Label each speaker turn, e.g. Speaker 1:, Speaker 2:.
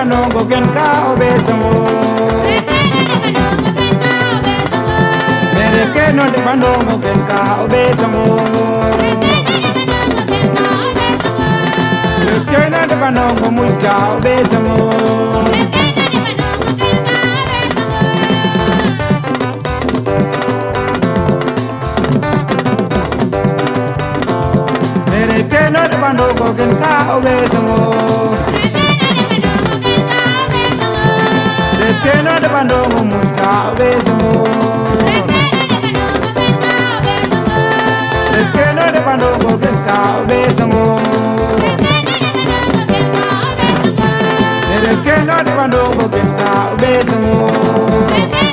Speaker 1: banongo ken ka obesango mere ke no de banongo ken ka obesango le ke no de banongo muy ka obesango mere ke no de banongo ken ka obesango Kena de bandongo muka obesango Kena de bandongo kenka obesango Kena de bandongo kenka obesango